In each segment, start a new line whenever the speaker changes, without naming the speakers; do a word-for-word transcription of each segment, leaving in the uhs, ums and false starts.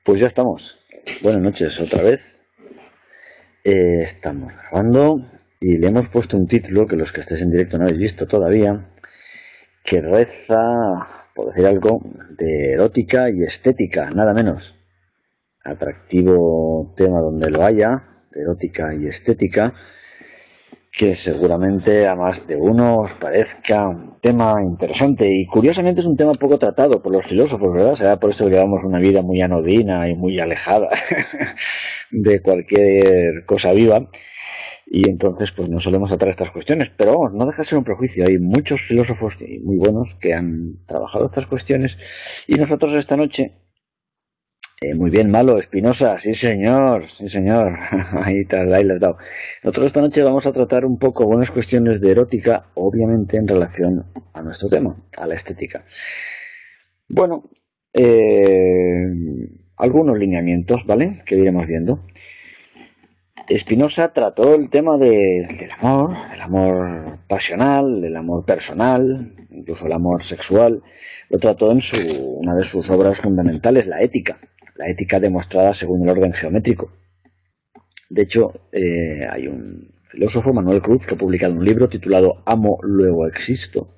Pues ya estamos. Buenas noches otra vez. Eh, estamos grabando y le hemos puesto un título que los que estéis en directo no habéis visto todavía, que reza, por decir algo, de erótica y estética, nada menos. Atractivo tema donde lo haya, de erótica y estética, que seguramente a más de uno os parezca un tema interesante y curiosamente es un tema poco tratado por los filósofos, ¿verdad? Será por eso que llevamos una vida muy anodina y muy alejada de cualquier cosa viva y entonces pues no solemos tratar estas cuestiones, pero vamos, no deja de ser un prejuicio. Hay muchos filósofos muy buenos que han trabajado estas cuestiones y nosotros esta noche Eh, muy bien, Malo, Spinoza, sí señor, sí señor, ahí, te, ahí le has dado. Nosotros esta noche vamos a tratar un poco algunas cuestiones de erótica, obviamente en relación a nuestro tema, a la estética. Bueno, eh, algunos lineamientos, ¿vale?, que iremos viendo. Spinoza trató el tema de, del amor, del amor pasional, del amor personal, incluso el amor sexual, lo trató en su, una de sus obras fundamentales, la ética. La ética demostrada según el orden geométrico. De hecho, eh, hay un filósofo, Manuel Cruz, que ha publicado un libro titulado Amo, luego existo,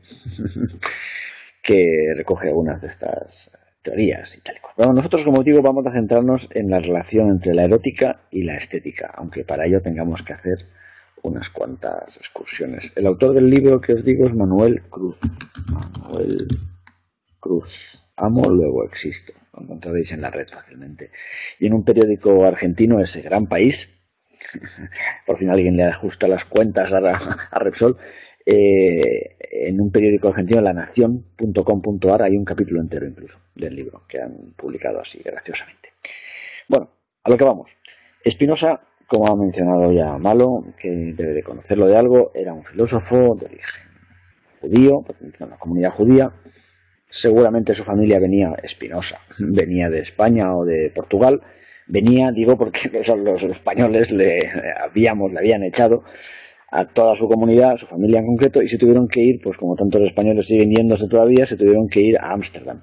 que recoge algunas de estas teorías y tal y cual. Pero nosotros, como digo, vamos a centrarnos en la relación entre la erótica y la estética, aunque para ello tengamos que hacer unas cuantas excursiones. El autor del libro que os digo es Manuel Cruz. Manuel Cruz. Amo, luego existo. Lo encontraréis en la red fácilmente. Y en un periódico argentino, ese gran país, por fin alguien le ajusta las cuentas a, a Repsol, eh, en un periódico argentino, la nación punto com punto ar, hay un capítulo entero incluso del libro que han publicado así graciosamente. Bueno, a lo que vamos. Spinoza, como ha mencionado ya Malo, que debe de conocerlo de algo, era un filósofo de origen judío, perteneciente a una comunidad judía. Seguramente su familia venía, Spinoza, venía de España o de Portugal. Venía, digo, porque los, los españoles le habíamos, le habían echado a toda su comunidad, a su familia en concreto, y se tuvieron que ir, pues como tantos españoles siguen yéndose todavía, se tuvieron que ir a Ámsterdam.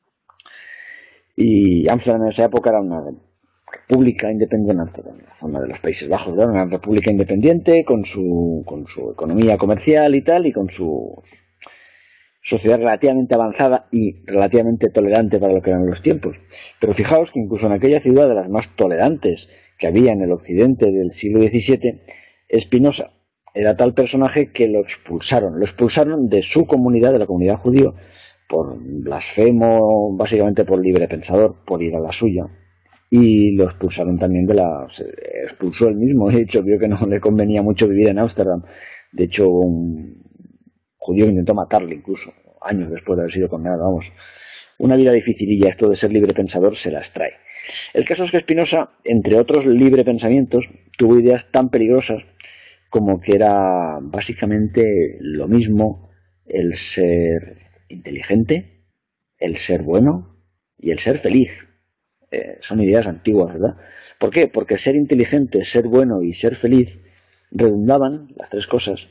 Y Ámsterdam en esa época era una república independiente, en la zona de los Países Bajos, ¿verdad? Una república independiente con su, con su economía comercial y tal, y con sus sociedad relativamente avanzada y relativamente tolerante para lo que eran los tiempos. Pero fijaos que incluso en aquella ciudad de las más tolerantes que había en el occidente del siglo diecisiete, Spinoza era tal personaje que lo expulsaron. Lo expulsaron de su comunidad, de la comunidad judía, por blasfemo, básicamente por libre pensador, por ir a la suya. Y lo expulsaron también de la... Se expulsó él mismo. De hecho, vio que no le convenía mucho vivir en Ámsterdam. De hecho, un judío intentó matarle incluso, años después de haber sido condenado, vamos. Una vida dificililla, esto de ser libre pensador se las trae. El caso es que Spinoza, entre otros libre pensamientos, tuvo ideas tan peligrosas como que era básicamente lo mismo el ser inteligente, el ser bueno y el ser feliz. Eh, son ideas antiguas, ¿verdad? ¿Por qué? Porque ser inteligente, ser bueno y ser feliz redundaban, las tres cosas,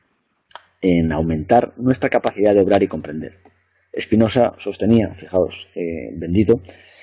en aumentar nuestra capacidad de obrar y comprender. Spinoza sostenía, fijaos, eh, bendito,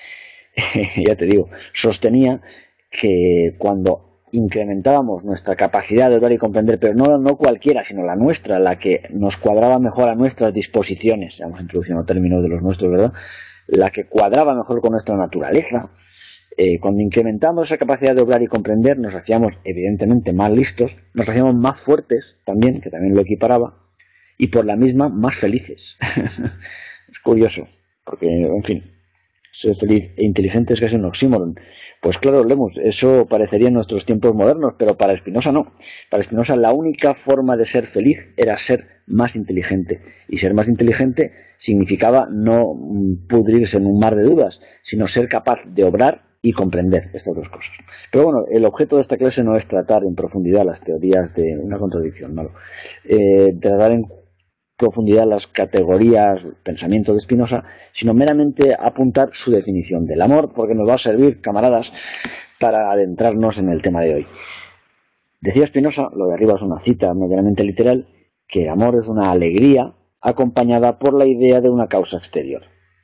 ya te digo, sostenía que cuando incrementábamos nuestra capacidad de obrar y comprender, pero no, no cualquiera, sino la nuestra, la que nos cuadraba mejor a nuestras disposiciones, estamos introduciendo términos de los nuestros, ¿verdad?, la que cuadraba mejor con nuestra naturaleza, eh, cuando incrementamos esa capacidad de obrar y comprender, nos hacíamos evidentemente más listos, nos hacíamos más fuertes también, que también lo equiparaba, y por la misma más felices. Es curioso, porque, en fin, ser feliz e inteligente es casi un oxímoron. Pues claro, Lemus, eso parecería en nuestros tiempos modernos, pero para Spinoza no. Para Spinoza la única forma de ser feliz era ser más inteligente. Y ser más inteligente significaba no pudrirse en un mar de dudas, sino ser capaz de obrar y comprender estas dos cosas. Pero bueno, el objeto de esta clase no es tratar en profundidad las teorías de una contradicción, ¿no? Eh, tratar en profundidad las categorías, pensamientos de Spinoza, sino meramente apuntar su definición del amor, porque nos va a servir, camaradas, para adentrarnos en el tema de hoy. Decía Spinoza, lo de arriba es una cita medianamente literal, que el amor es una alegría acompañada por la idea de una causa exterior.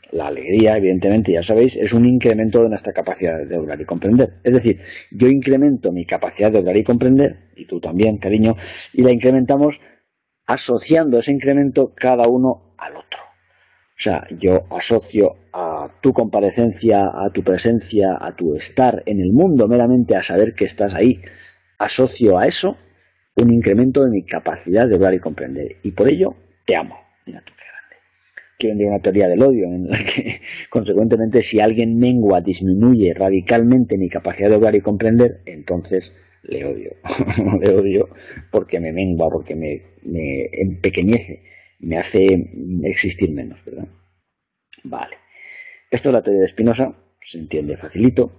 La alegría, evidentemente, ya sabéis, es un incremento de nuestra capacidad de obrar y comprender. Es decir, yo incremento mi capacidad de obrar y comprender, y tú también, cariño, y la incrementamos asociando ese incremento cada uno al otro. O sea, yo asocio a tu comparecencia, a tu presencia, a tu estar en el mundo, meramente a saber que estás ahí, asocio a eso un incremento de mi capacidad de obrar y comprender. Y por ello, te amo. Mira tú qué grande. Que vendría una teoría del odio, en la que, consecuentemente, si alguien mengua, disminuye radicalmente mi capacidad de obrar y comprender, entonces le odio. Le odio porque me mengua, porque me, me empequeñece, me hace existir menos, ¿verdad? Vale. Esto es la teoría de Spinoza, se entiende facilito.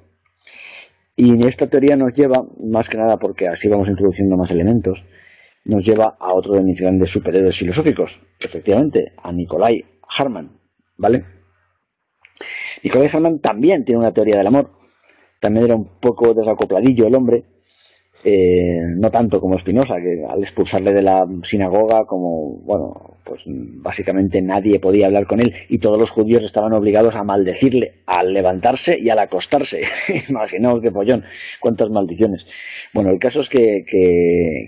Y esta teoría nos lleva, más que nada porque así vamos introduciendo más elementos, nos lleva a otro de mis grandes superhéroes filosóficos, efectivamente, a Nicolai Hartmann, ¿vale? Nicolai Hartmann también tiene una teoría del amor, también era un poco desacopladillo el hombre, eh, no tanto como Spinoza, que al expulsarle de la sinagoga, como, bueno, pues básicamente nadie podía hablar con él y todos los judíos estaban obligados a maldecirle al levantarse y al acostarse. Imaginaos qué pollón, cuántas maldiciones. Bueno, el caso es que, que,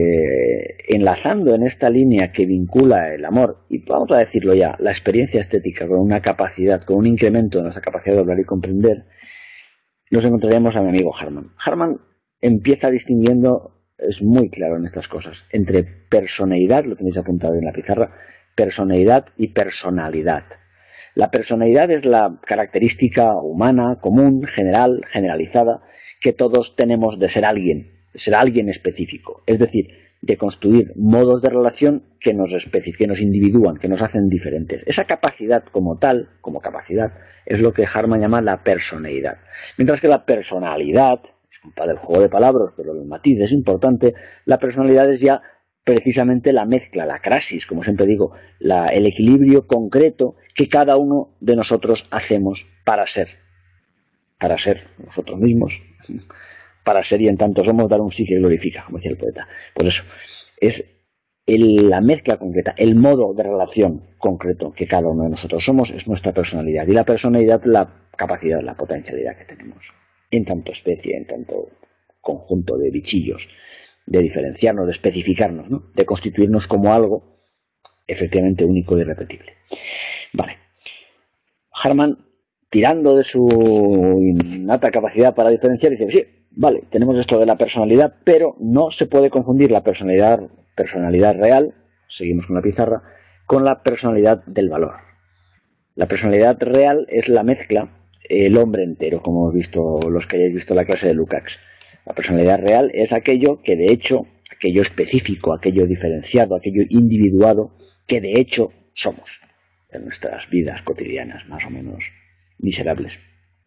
que enlazando en esta línea que vincula el amor, y vamos a decirlo ya, la experiencia estética con una capacidad, con un incremento de nuestra capacidad de hablar y comprender, nos encontraríamos a mi amigo Hartmann. Hartmann empieza distinguiendo, es muy claro en estas cosas, entre personalidad, lo tenéis apuntado en la pizarra, personalidad y personalidad. La personalidad es la característica humana, común, general, generalizada, que todos tenemos de ser alguien, de ser alguien específico, es decir, de construir modos de relación que nos especifican, que nos individúan, que nos hacen diferentes. Esa capacidad como tal, como capacidad, es lo que Hartmann llama la personalidad. Mientras que la personalidad, disculpad el juego de palabras, pero el matiz es importante, la personalidad es ya precisamente la mezcla, la crasis, como siempre digo, la, el equilibrio concreto que cada uno de nosotros hacemos para ser, para ser nosotros mismos, para ser y en tanto somos dar un sí que glorifica, como decía el poeta. Pues eso, es el, la mezcla concreta, el modo de relación concreto que cada uno de nosotros somos, es nuestra personalidad, y la personalidad la capacidad, la potencialidad que tenemos en tanto especie, en tanto conjunto de bichillos, de diferenciarnos, de especificarnos, ¿no? De constituirnos como algo efectivamente único y irrepetible. Vale. Hartmann, tirando de su innata capacidad para diferenciar, dice, sí, vale, tenemos esto de la personalidad, pero no se puede confundir la personalidad, personalidad real, seguimos con la pizarra, con la personalidad del valor. La personalidad real es la mezcla, el hombre entero, como hemos visto los que hayáis visto la clase de Lukács. La personalidad real es aquello que de hecho, aquello específico, aquello diferenciado, aquello individuado, que de hecho somos en nuestras vidas cotidianas, más o menos miserables.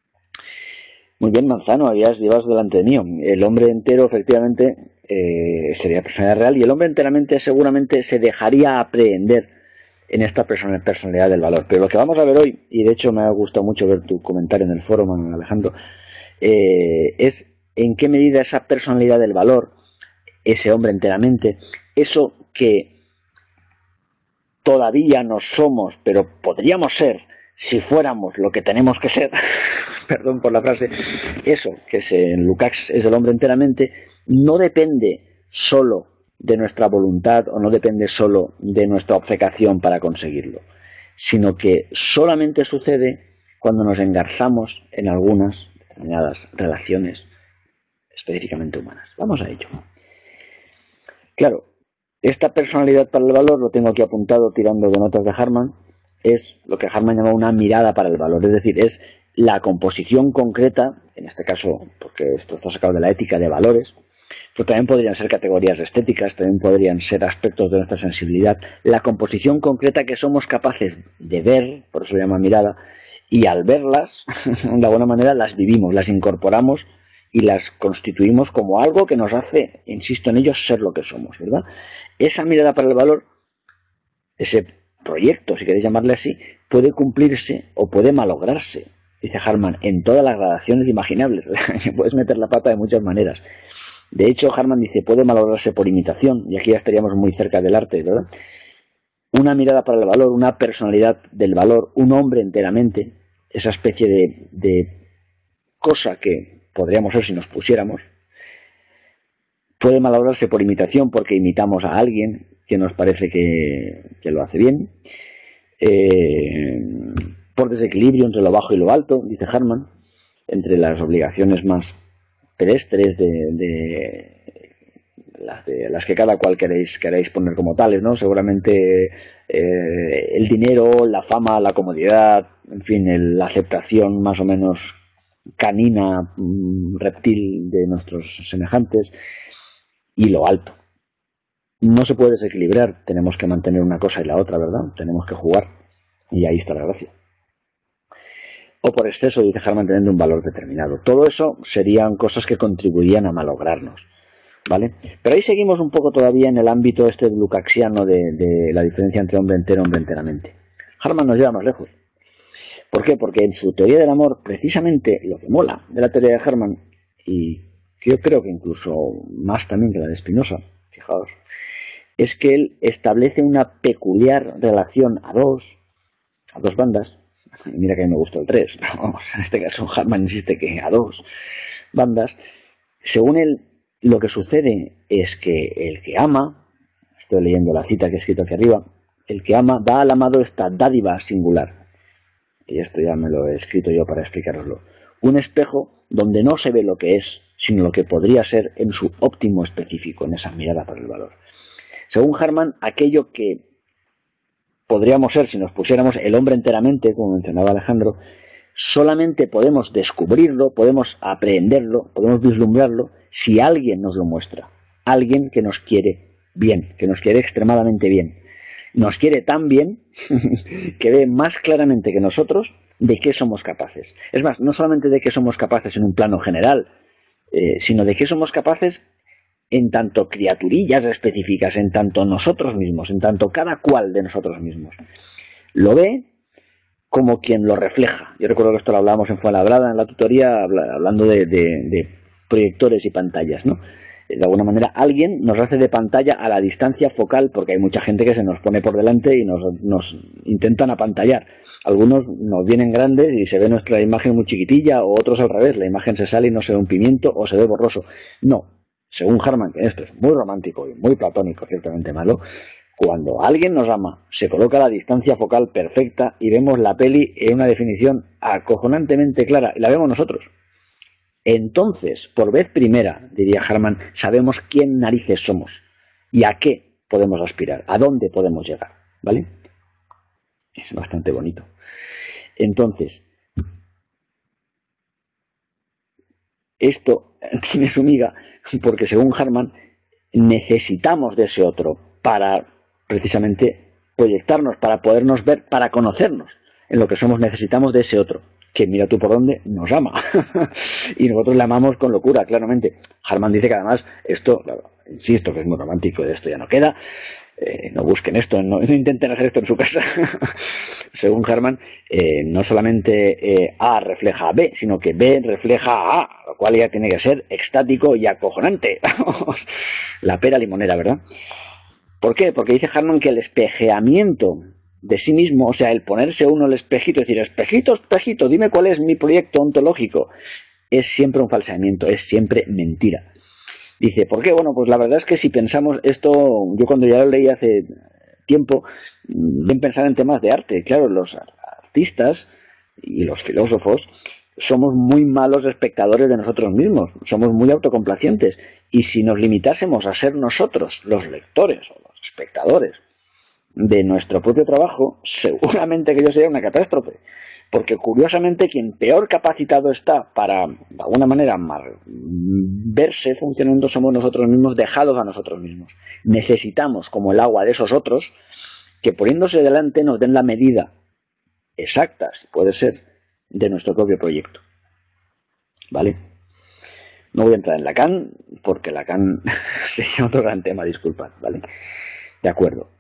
Muy bien, Manzano, habías llevas delante mío. El hombre entero, efectivamente, eh, sería personalidad real, y el hombre enteramente seguramente se dejaría aprehender en esta personalidad del valor. Pero lo que vamos a ver hoy, y de hecho me ha gustado mucho ver tu comentario en el foro, Manuel Alejandro, eh, es en qué medida esa personalidad del valor, ese hombre enteramente, eso que todavía no somos, pero podríamos ser si fuéramos lo que tenemos que ser, perdón por la frase, eso que es, en Lukács es el hombre enteramente, no depende solo de nuestra voluntad o no depende solo de nuestra obcecación para conseguirlo, sino que solamente sucede cuando nos engarzamos en algunas determinadas relaciones específicamente humanas. Vamos a ello. Claro, esta personalidad para el valor, lo tengo aquí apuntado tirando de notas de Hartmann, es lo que Hartmann llama una mirada para el valor, es decir, es la composición concreta, en este caso, porque esto está sacado de la ética de valores, pero también podrían ser categorías estéticas, también podrían ser aspectos de nuestra sensibilidad, la composición concreta que somos capaces de ver, por eso se llama mirada, y al verlas, de alguna manera las vivimos, las incorporamos y las constituimos como algo que nos hace, insisto en ello, ser lo que somos, ¿verdad? Esa mirada para el valor, ese proyecto, si queréis llamarle así, puede cumplirse o puede malograrse, dice Hartmann, en todas las gradaciones imaginables. Puedes meter la pata de muchas maneras. De hecho, Hartmann dice, puede malograrse por imitación, y aquí ya estaríamos muy cerca del arte, ¿verdad? una mirada para el valor, una personalidad del valor, un hombre enteramente, esa especie de, de cosa que podríamos ser si nos pusiéramos, puede malograrse por imitación porque imitamos a alguien que nos parece que, que lo hace bien, eh, por desequilibrio entre lo bajo y lo alto, dice Hartmann, entre las obligaciones más pedestres de, de las de las que cada cual queréis queréis poner como tales, ¿no? Seguramente eh, el dinero, la fama, la comodidad, en fin, el, la aceptación más o menos canina, reptil de nuestros semejantes, y lo alto. No se puede desequilibrar, tenemos que mantener una cosa y la otra, ¿verdad? Tenemos que jugar, y ahí está la gracia. O por exceso, dice Hartmann, teniendo un valor determinado. Todo eso serían cosas que contribuirían a malograrnos, ¿vale? Pero ahí seguimos un poco todavía en el ámbito este lukácsiano de, de la diferencia entre hombre entero y hombre enteramente. Hartmann nos lleva más lejos. ¿Por qué? Porque en su teoría del amor, precisamente lo que mola de la teoría de Hartmann, y yo creo que incluso más también que la de Spinoza, fijaos, es que él establece una peculiar relación a dos, a dos bandas. Mira que a mí me gusta el tres, pero vamos, en este caso Hartmann insiste que a dos bandas. Según él, lo que sucede es que el que ama, estoy leyendo la cita que he escrito aquí arriba, el que ama da al amado esta dádiva singular, y esto ya me lo he escrito yo para explicaroslo, un espejo donde no se ve lo que es, sino lo que podría ser en su óptimo específico, en esa mirada por el valor. Según Hartmann, aquello que podríamos ser si nos pusiéramos el hombre enteramente, como mencionaba Alejandro, solamente podemos descubrirlo, podemos aprehenderlo, podemos vislumbrarlo si alguien nos lo muestra. Alguien que nos quiere bien, que nos quiere extremadamente bien. Nos quiere tan bien que ve más claramente que nosotros de qué somos capaces. Es más, no solamente de qué somos capaces en un plano general, eh, sino de qué somos capaces en tanto criaturillas específicas, en tanto nosotros mismos, en tanto cada cual de nosotros mismos. Lo ve como quien lo refleja. Yo recuerdo que esto lo hablábamos en Fuenlabrada, en la tutoría, hablando de, de, de proyectores y pantallas, ¿no? De alguna manera alguien nos hace de pantalla a la distancia focal, porque hay mucha gente que se nos pone por delante y nos, nos intentan apantallar. Algunos nos vienen grandes y se ve nuestra imagen muy chiquitilla, o otros al revés, la imagen se sale y no se ve un pimiento o se ve borroso. No, según Hartmann, que esto es muy romántico y muy platónico, ciertamente malo, cuando alguien nos ama, se coloca la distancia focal perfecta y vemos la peli en una definición acojonantemente clara, y la vemos nosotros. Entonces, por vez primera, diría Hartmann, sabemos quién narices somos y a qué podemos aspirar, a dónde podemos llegar, ¿vale? Es bastante bonito. Entonces, esto tiene su miga porque, según Hartmann, necesitamos de ese otro para precisamente proyectarnos, para podernos ver, para conocernos en lo que somos. Necesitamos de ese otro que, mira tú por dónde, nos ama y nosotros le amamos con locura, claramente. Hartmann dice que además esto, claro, insisto que es muy romántico, de esto ya no queda, eh, no busquen esto, no, no intenten hacer esto en su casa. Según Hartmann, eh, no solamente eh, A refleja a B, sino que B refleja a A, lo cual ya tiene que ser extático y acojonante. La pera limonera, ¿verdad? ¿Por qué? Porque dice Hartmann que el espejeamiento de sí mismo, o sea, el ponerse uno el espejito y decir, espejito, espejito, dime cuál es mi proyecto ontológico, es siempre un falseamiento, es siempre mentira. Dice, ¿por qué? Bueno, pues la verdad es que si pensamos esto, yo cuando ya lo leí hace tiempo, bien pensar en temas de arte. Claro, los artistas y los filósofos somos muy malos espectadores de nosotros mismos, somos muy autocomplacientes, y si nos limitásemos a ser nosotros los lectores o los espectadores de nuestro propio trabajo, seguramente que yo sería una catástrofe, porque curiosamente quien peor capacitado está para, de alguna manera, verse funcionando somos nosotros mismos, dejados a nosotros mismos. Necesitamos, como el agua, de esos otros que, poniéndose delante, nos den la medida exacta, si puede ser, de nuestro propio proyecto. ¿Vale? No voy a entrar en Lacan, porque Lacan sería otro gran tema, disculpad, ¿vale? De acuerdo.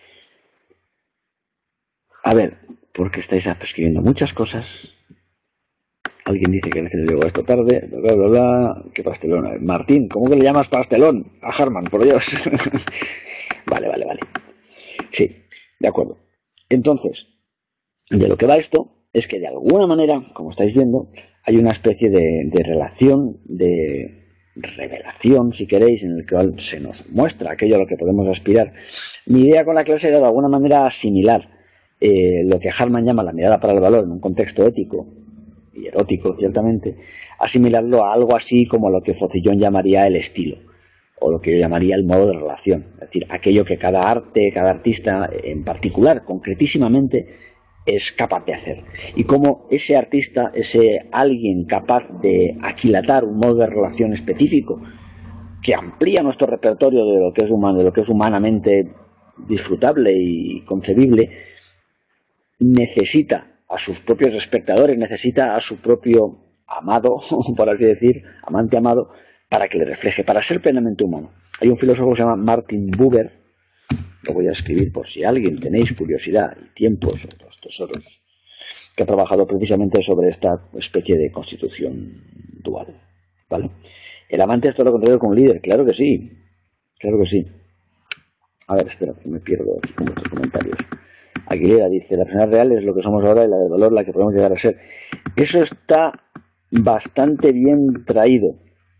A ver, porque estáis escribiendo muchas cosas. Alguien dice que a veces le llegó esto tarde, bla, bla, bla, bla. ¿Qué pastelón? A ver, Martín, ¿cómo que le llamas pastelón a Hartmann, por Dios? Vale, vale, vale. Sí, De acuerdo. Entonces, de lo que va esto es que de alguna manera, como estáis viendo, hay una especie de, de relación, de revelación, si queréis, en el cual se nos muestra aquello a lo que podemos aspirar. Mi idea con la clase era de alguna manera asimilar eh, lo que Hartman llama la mirada para el valor en un contexto ético y erótico, ciertamente, asimilarlo a algo así como lo que Focillón llamaría el estilo, o lo que yo llamaría el modo de relación, es decir, aquello que cada arte, cada artista en particular, concretísimamente, es capaz de hacer. Y cómo ese artista, ese alguien capaz de aquilatar un modo de relación específico, que amplía nuestro repertorio de lo que es humano, de lo que es humanamente disfrutable y concebible, necesita a sus propios espectadores, necesita a su propio amado, por así decir, amante amado, para que le refleje, para ser plenamente humano. Hay un filósofo que se llama Martin Buber, lo voy a escribir por si alguien tenéis curiosidad y tiempos, otros tesoros, que ha trabajado precisamente sobre esta especie de constitución dual, ¿vale? El amante es todo lo contrario con un líder, claro que sí, claro que sí. A ver, espera, que me pierdo aquí con estos comentarios. Aguilera dice, la persona real es lo que somos ahora y la del valor la que podemos llegar a ser. Eso está bastante bien traído,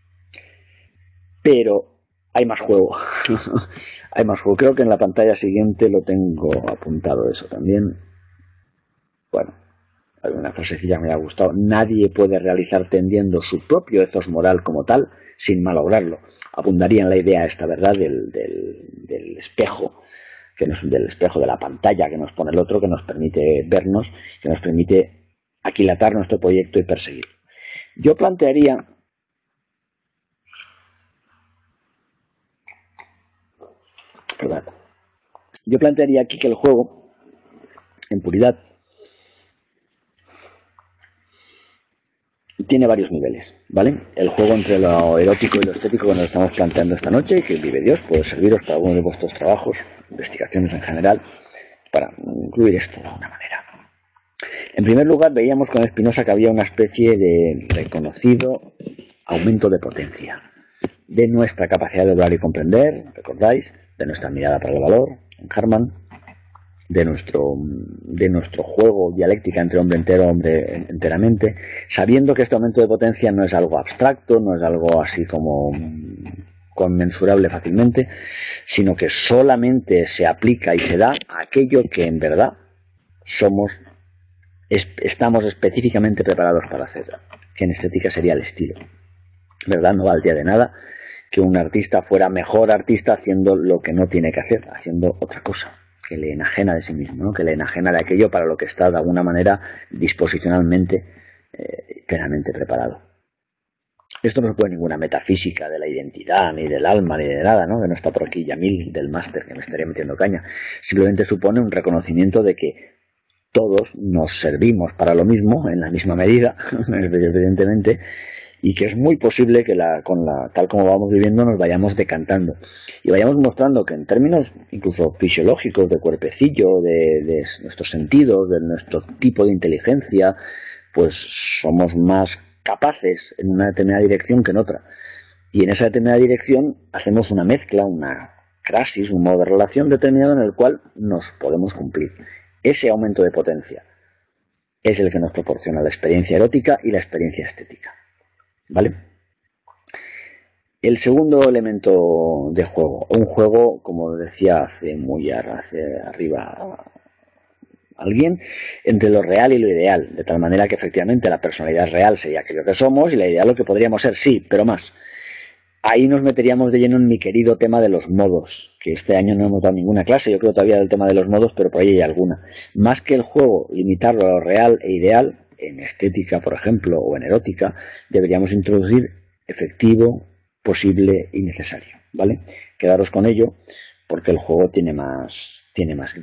pero hay más juego. Hay más juego. Creo que en la pantalla siguiente lo tengo apuntado eso también. Bueno, hay una frasecilla que me ha gustado. Nadie puede realizar tendiendo su propio ethos moral como tal sin malograrlo. Abundaría en la idea esta, ¿verdad?, del, del, del espejo, que nos, del espejo de la pantalla que nos pone el otro, que nos permite vernos, que nos permite aquilatar nuestro proyecto y perseguirlo. Yo plantearía perdón, yo plantearía aquí que el juego, en puridad, tiene varios niveles, ¿vale? El juego entre lo erótico y lo estético que nos estamos planteando esta noche y que vive Dios puede serviros para alguno de vuestros trabajos, investigaciones en general, para incluir esto de alguna manera. En primer lugar, veíamos con Spinoza que había una especie de reconocido aumento de potencia de nuestra capacidad de hablar y comprender, ¿recordáis? De nuestra mirada para el valor, en Hartman, de nuestro, de nuestro juego dialéctica entre hombre entero, hombre enteramente, sabiendo que este aumento de potencia no es algo abstracto, no es algo así como conmensurable fácilmente, sino que solamente se aplica y se da a aquello que en verdad somos, es, estamos específicamente preparados para hacer, que en estética sería el estilo, ¿verdad? No valdría de nada que un artista fuera mejor artista haciendo lo que no tiene que hacer, haciendo otra cosa que le enajena de sí mismo, ¿no? Que le enajena de aquello para lo que está de alguna manera disposicionalmente eh, plenamente preparado. Esto no supone ninguna metafísica de la identidad, ni del alma, ni de nada, ¿no? Que no está por aquí Yamil del máster, que me estaría metiendo caña. Simplemente supone un reconocimiento de que todos nos servimos para lo mismo, en la misma medida, evidentemente, y que es muy posible que la, con la, tal como vamos viviendo nos vayamos decantando y vayamos mostrando que en términos incluso fisiológicos, de cuerpecillo, de, de nuestros sentidos, de nuestro tipo de inteligencia, pues somos más capaces en una determinada dirección que en otra. Y en esa determinada dirección hacemos una mezcla, una crasis, un modo de relación determinado en el cual nos podemos cumplir. Ese aumento de potencia es el que nos proporciona la experiencia erótica y la experiencia estética, ¿vale? El segundo elemento de juego, un juego, como decía hace muy hace arriba alguien, entre lo real y lo ideal, de tal manera que efectivamente la personalidad real sería aquello que somos y la ideal lo que podríamos ser, sí, pero más. Ahí nos meteríamos de lleno en mi querido tema de los modos, que este año no hemos dado ninguna clase, yo creo todavía del tema de los modos, pero por ahí hay alguna. Más que el juego limitarlo a lo real e ideal, en estética, por ejemplo, o en erótica, deberíamos introducir efectivo, posible y necesario, ¿vale? Quedaros con ello, porque el juego tiene más, tiene más,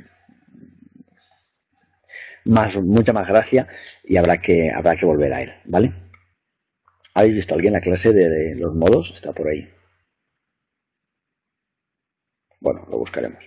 más, mucha más gracia y habrá que, habrá que volver a él, ¿vale? ¿Habéis visto a alguien la clase de, de los modos? Está por ahí. Bueno, lo buscaremos.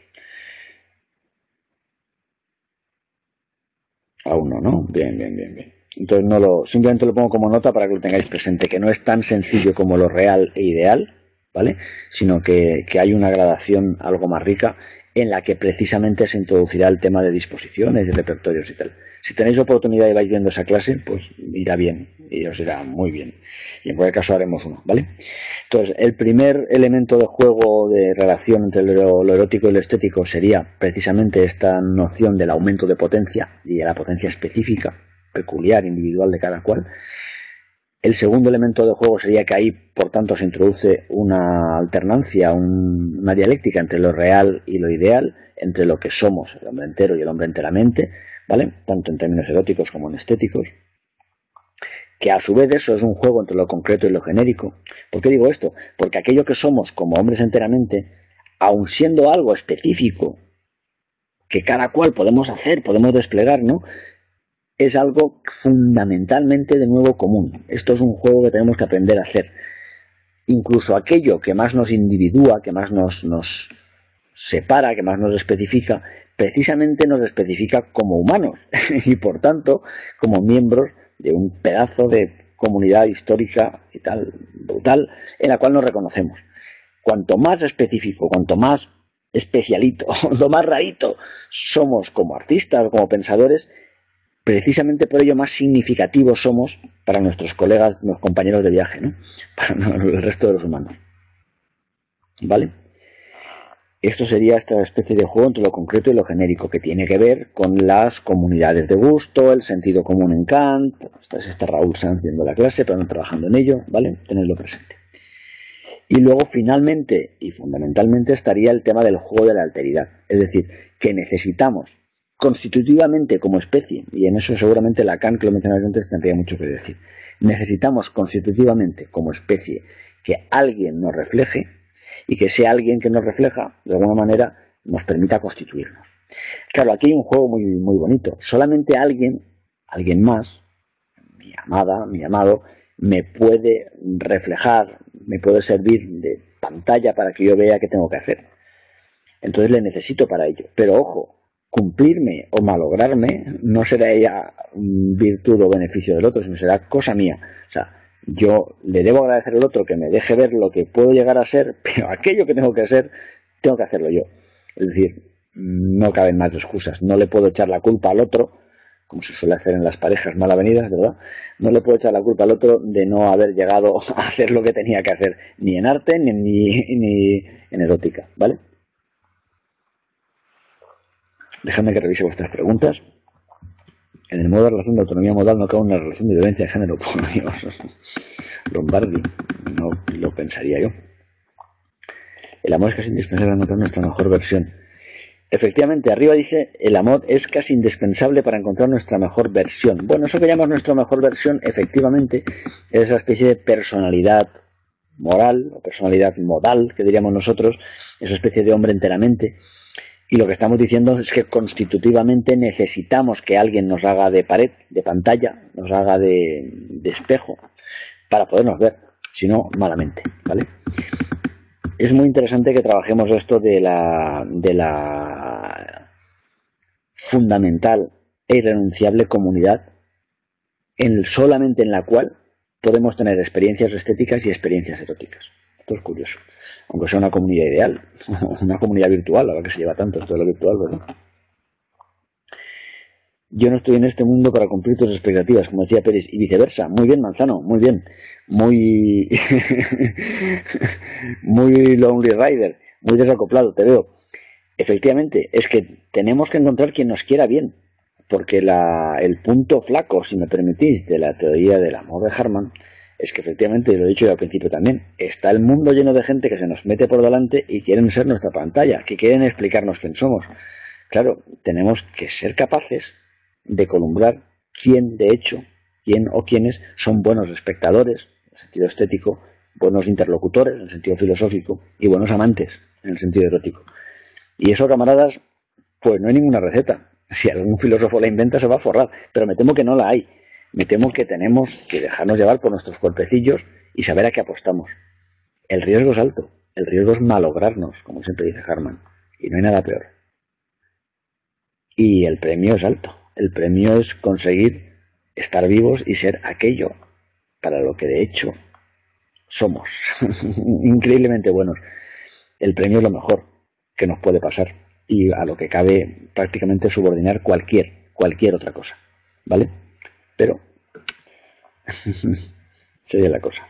Aún no, ¿no? Bien, bien, bien, bien. Entonces no lo, simplemente lo pongo como nota para que lo tengáis presente, que no es tan sencillo como lo real e ideal, ¿vale? Sino que, que hay una gradación algo más rica en la que precisamente se introducirá el tema de disposiciones y repertorios y tal. Si tenéis oportunidad y vais viendo esa clase, pues irá bien, y os irá muy bien. Y en cualquier caso haremos uno, ¿vale? Entonces, el primer elemento de juego de relación entre lo, lo erótico y lo estético sería precisamente esta noción del aumento de potencia y de la potencia específica, peculiar, individual de cada cual. El segundo elemento de juego sería que ahí, por tanto, se introduce una alternancia, un, una dialéctica entre lo real y lo ideal, entre lo que somos, el hombre entero y el hombre enteramente, ¿vale? Tanto en términos eróticos como en estéticos. Que a su vez eso es un juego entre lo concreto y lo genérico. ¿Por qué digo esto? Porque aquello que somos como hombres enteramente, aun siendo algo específico, que cada cual podemos hacer, podemos desplegar, ¿no?, es algo fundamentalmente de nuevo común. Esto es un juego que tenemos que aprender a hacer. Incluso aquello que más nos individúa, que más nos, nos separa, que más nos especifica, precisamente nos especifica como humanos y por tanto como miembros de un pedazo de comunidad histórica y tal, brutal, en la cual nos reconocemos. Cuanto más específico, cuanto más especialito, cuanto más rarito somos como artistas o como pensadores, precisamente por ello más significativos somos para nuestros colegas, nuestros compañeros de viaje, ¿no?, para el resto de los humanos. ¿Vale? Esto sería esta especie de juego entre lo concreto y lo genérico, que tiene que ver con las comunidades de gusto, el sentido común en Kant. Este es este Raúl Sanz viendo la clase, pero no trabajando en ello, ¿vale? Tenedlo presente. Y luego, finalmente y fundamentalmente, estaría el tema del juego de la alteridad. Es decir, que necesitamos constitutivamente como especie, y en eso seguramente Lacan, que lo mencionaba antes, tendría mucho que decir, necesitamos constitutivamente como especie que alguien nos refleje, y que ese alguien que nos refleja, de alguna manera, nos permita constituirnos. Claro, aquí hay un juego muy, muy bonito. Solamente alguien, alguien más, mi amada, mi amado, me puede reflejar, me puede servir de pantalla para que yo vea qué tengo que hacer. Entonces le necesito para ello. Pero ojo, cumplirme o malograrme no será ella virtud o beneficio del otro, sino será cosa mía. O sea, yo le debo agradecer al otro que me deje ver lo que puedo llegar a ser, pero aquello que tengo que ser, tengo que hacerlo yo. Es decir, no caben más excusas. No le puedo echar la culpa al otro, como se suele hacer en las parejas mal avenidas, ¿verdad? No le puedo echar la culpa al otro de no haber llegado a hacer lo que tenía que hacer, ni en arte, ni, ni, ni en erótica, ¿vale? Dejadme que revise vuestras preguntas. En el modo de relación de autonomía modal no cabe una relación de violencia de género. Por Dios. Lombardi, no lo pensaría yo. El amor es casi indispensable para encontrar nuestra mejor versión. Efectivamente, arriba dije, el amor es casi indispensable para encontrar nuestra mejor versión. Bueno, eso que llamamos nuestra mejor versión, efectivamente, es esa especie de personalidad moral, o personalidad modal, que diríamos nosotros, esa especie de hombre enteramente. Y lo que estamos diciendo es que constitutivamente necesitamos que alguien nos haga de pared, de pantalla, nos haga de, de espejo, para podernos ver, si no, malamente, ¿vale? Es muy interesante que trabajemos esto de la, de la fundamental e irrenunciable comunidad en, solamente en la cual podemos tener experiencias estéticas y experiencias eróticas. Esto es curioso. Aunque sea una comunidad ideal, una comunidad virtual, ahora que se lleva tanto esto de lo virtual, ¿verdad? Yo no estoy en este mundo para cumplir tus expectativas, como decía Pérez, y viceversa. Muy bien, Manzano, muy bien. Muy muy Lonely Rider, muy desacoplado, te veo. Efectivamente, es que tenemos que encontrar quien nos quiera bien, porque la, el punto flaco, si me permitís, de la teoría del amor de Harman, es que efectivamente, lo he dicho yo al principio también, está el mundo lleno de gente que se nos mete por delante y quieren ser nuestra pantalla, que quieren explicarnos quién somos. Claro, tenemos que ser capaces de columbrar quién, de hecho, quién o quiénes son buenos espectadores, en el sentido estético, buenos interlocutores, en el sentido filosófico, y buenos amantes, en el sentido erótico. Y eso, camaradas, pues no hay ninguna receta. Si algún filósofo la inventa, se va a forrar, pero me temo que no la hay. Me temo que tenemos que dejarnos llevar por nuestros cuerpecillos y saber a qué apostamos. El riesgo es alto, el riesgo es malograrnos, como siempre dice Harman, y no hay nada peor. Y el premio es alto, el premio es conseguir estar vivos y ser aquello para lo que de hecho somos, increíblemente buenos. El premio es lo mejor que nos puede pasar. y a lo que cabe prácticamente subordinar cualquier, cualquier otra cosa, ¿vale? Pero sería la cosa.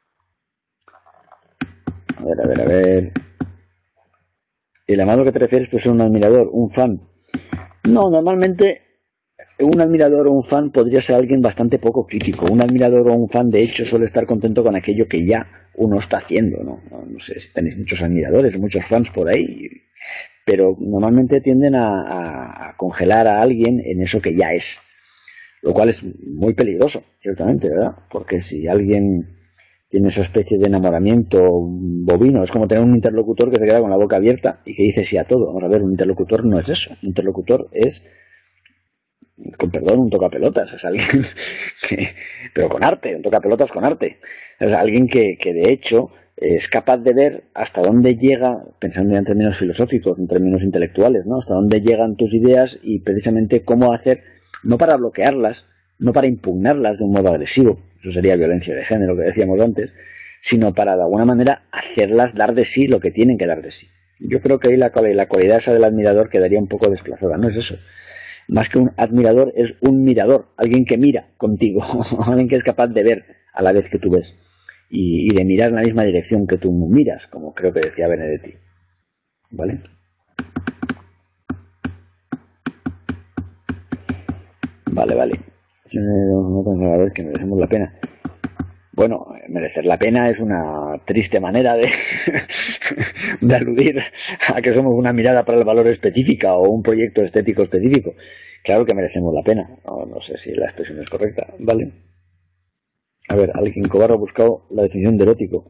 A ver, a ver, a ver. ¿El amado que te refieres pues es un admirador, un fan? No, normalmente un admirador o un fan podría ser alguien bastante poco crítico. Un admirador o un fan, de hecho, suele estar contento con aquello que ya uno está haciendo, ¿no? No, no sé si tenéis muchos admiradores, muchos fans por ahí, pero normalmente tienden a, a, a congelar a alguien en eso que ya es, lo cual es muy peligroso, ciertamente, ¿verdad? Porque si alguien tiene esa especie de enamoramiento bovino, es como tener un interlocutor que se queda con la boca abierta y que dice sí a todo. Vamos a ver, un interlocutor no es eso. Un interlocutor es, con perdón, un tocapelotas. Es alguien que, pero con arte, un tocapelotas con arte. Es alguien que, que de hecho es capaz de ver hasta dónde llega, pensando ya en términos filosóficos, en términos intelectuales, ¿no? Hasta dónde llegan tus ideas y precisamente cómo hacer, no para bloquearlas, no para impugnarlas de un modo agresivo, eso sería violencia de género que decíamos antes, sino para de alguna manera hacerlas dar de sí lo que tienen que dar de sí. Yo creo que ahí la, la cualidad esa del admirador quedaría un poco desplazada, no es eso. Más que un admirador es un mirador, alguien que mira contigo, alguien que es capaz de ver a la vez que tú ves y, y de mirar en la misma dirección que tú miras, como creo que decía Benedetti. ¿Vale? Vale, vale. No pensaba a ver que merecemos la pena. Bueno, merecer la pena es una triste manera de, de aludir a que somos una mirada para el valor específica o un proyecto estético específico. Claro que merecemos la pena. No, no sé si la expresión es correcta. Vale. A ver, alguien cobarde ha buscado la definición de erótico.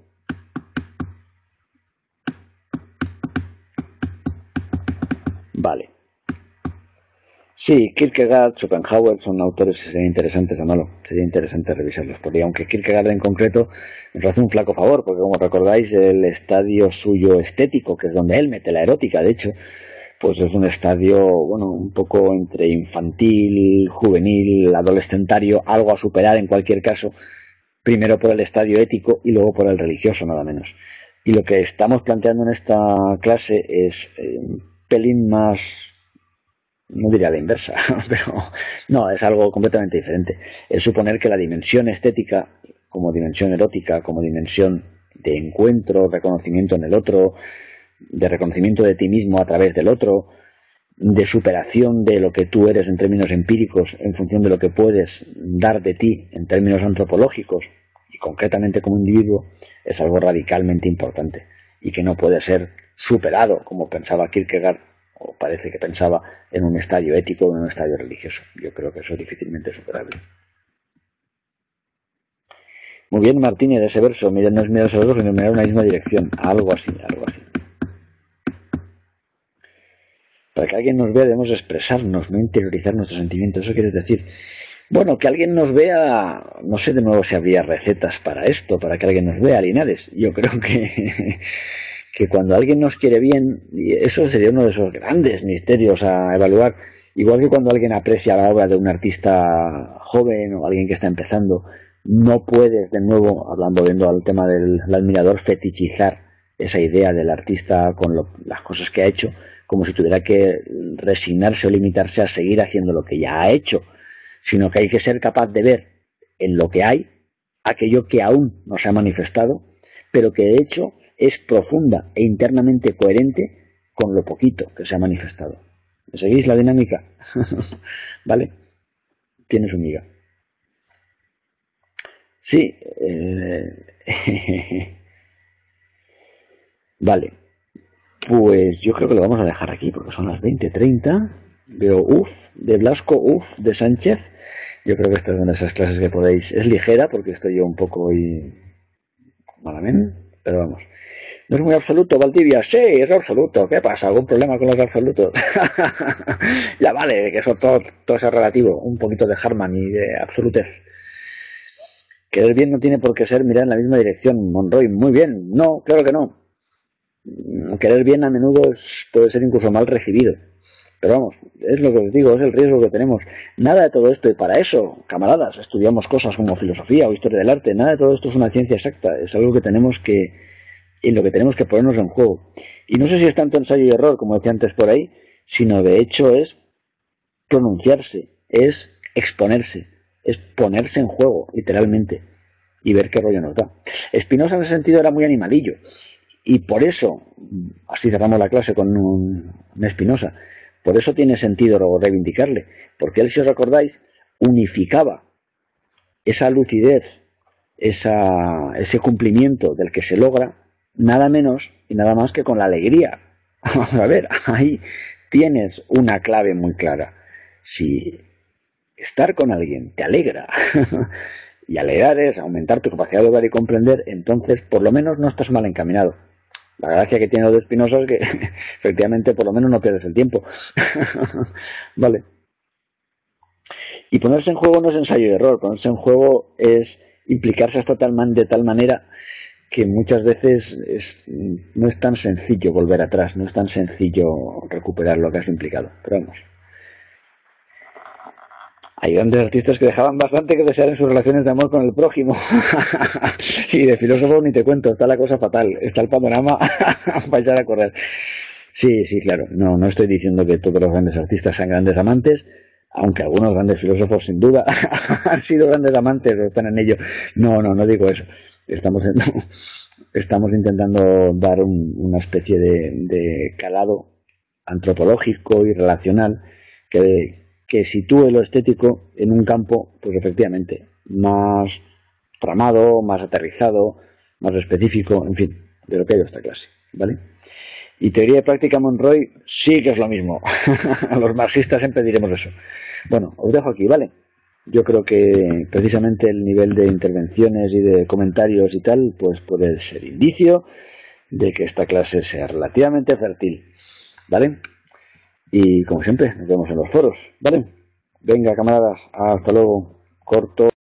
Vale. Sí, Kierkegaard, Schopenhauer son autores que serían interesantes a malo, sería interesante revisarlos por ahí, aunque Kierkegaard en concreto nos hace un flaco favor, porque como recordáis el estadio suyo estético, que es donde él mete la erótica, de hecho, pues es un estadio, bueno, un poco entre infantil, juvenil, adolescentario, algo a superar en cualquier caso, primero por el estadio ético y luego por el religioso, nada menos. Y lo que estamos planteando en esta clase es eh, un pelín más... no diría la inversa, pero no, es algo completamente diferente. Es suponer que la dimensión estética, como dimensión erótica, como dimensión de encuentro, reconocimiento en el otro, de reconocimiento de ti mismo a través del otro, de superación de lo que tú eres en términos empíricos en función de lo que puedes dar de ti en términos antropológicos y concretamente como individuo, es algo radicalmente importante y que no puede ser superado, como pensaba Kierkegaard, o parece que pensaba, en un estadio ético o en un estadio religioso. Yo creo que eso es difícilmente superable. Muy bien, Martínez, de ese verso, mira, no es mirar a los ojos, sino mirar en una misma dirección. Algo así, algo así. Para que alguien nos vea debemos expresarnos, no interiorizar nuestros sentimientos. Eso quiere decir, bueno, que alguien nos vea, no sé de nuevo si habría recetas para esto, para que alguien nos vea, Linares. Yo creo que... que cuando alguien nos quiere bien, y eso sería uno de esos grandes misterios a evaluar, igual que cuando alguien aprecia la obra de un artista joven o alguien que está empezando, no puedes, de nuevo, hablando, volviendo al tema del admirador, fetichizar esa idea del artista con lo, las cosas que ha hecho, como si tuviera que resignarse o limitarse a seguir haciendo lo que ya ha hecho, sino que hay que ser capaz de ver en lo que hay aquello que aún no se ha manifestado, pero que de hecho es profunda e internamente coherente con lo poquito que se ha manifestado. ¿Me seguís la dinámica? ¿Vale? Tiene su miga. Sí. Eh... vale. Pues yo creo que lo vamos a dejar aquí porque son las veinte treinta. Veo uff de Blasco, uff de Sánchez. Yo creo que esta es una de esas clases que podéis... Es ligera porque estoy yo un poco hoy malamente, pero vamos. ¿No es muy absoluto, Valdivia? Sí, es absoluto. ¿Qué pasa? ¿Algún problema con los absolutos? Ya vale, que eso todo, todo es relativo. Un poquito de Harman y de absolutez. Querer bien no tiene por qué ser mirar en la misma dirección, Monroy. Muy bien. No, claro que no. Querer bien a menudo es, puede ser incluso mal recibido. Pero vamos, es lo que os digo, es el riesgo que tenemos. Nada de todo esto, y para eso, camaradas, estudiamos cosas como filosofía o historia del arte. Nada de todo esto es una ciencia exacta. Es algo que tenemos que en lo que tenemos que ponernos en juego. Y no sé si es tanto ensayo y error, como decía antes por ahí, sino de hecho es pronunciarse, es exponerse, es ponerse en juego, literalmente, y ver qué rollo nos da. Spinoza en ese sentido era muy animalillo, y por eso, así cerramos la clase con un, un Spinoza, por eso tiene sentido reivindicarle, porque él, si os recordáis, unificaba esa lucidez, esa, ese cumplimiento del que se logra, nada menos y nada más que con la alegría. Vamos a ver, ahí tienes una clave muy clara. Si estar con alguien te alegra y alegrar es aumentar tu capacidad de ver y comprender, entonces por lo menos no estás mal encaminado. La gracia que tiene lo de Spinoza es que efectivamente por lo menos no pierdes el tiempo. Vale. Y ponerse en juego no es ensayo y error, ponerse en juego es implicarse hasta tal man, de tal manera que muchas veces es, no es tan sencillo volver atrás, no es tan sencillo recuperar lo que has implicado. Pero vamos, hay grandes artistas que dejaban bastante que desear en sus relaciones de amor con el prójimo. Y de filósofos ni te cuento, está la cosa fatal, está el panorama para echar a correr. Sí, sí, claro, no, no estoy diciendo que todos los grandes artistas sean grandes amantes, aunque algunos grandes filósofos sin duda han sido grandes amantes o están en ello. No, no, no digo eso. Estamos, no, estamos intentando dar un, una especie de, de calado antropológico y relacional que, que sitúe lo estético en un campo, pues efectivamente, más tramado, más aterrizado, más específico, en fin, de lo que hay de esta clase, ¿vale? Y teoría y práctica Monroy sí que es lo mismo. Los marxistas siempre diremos eso. Bueno, os dejo aquí, ¿vale? Yo creo que precisamente el nivel de intervenciones y de comentarios y tal, pues puede ser indicio de que esta clase sea relativamente fértil, ¿vale? Y como siempre, nos vemos en los foros, ¿vale? Venga, camaradas, hasta luego. Corto.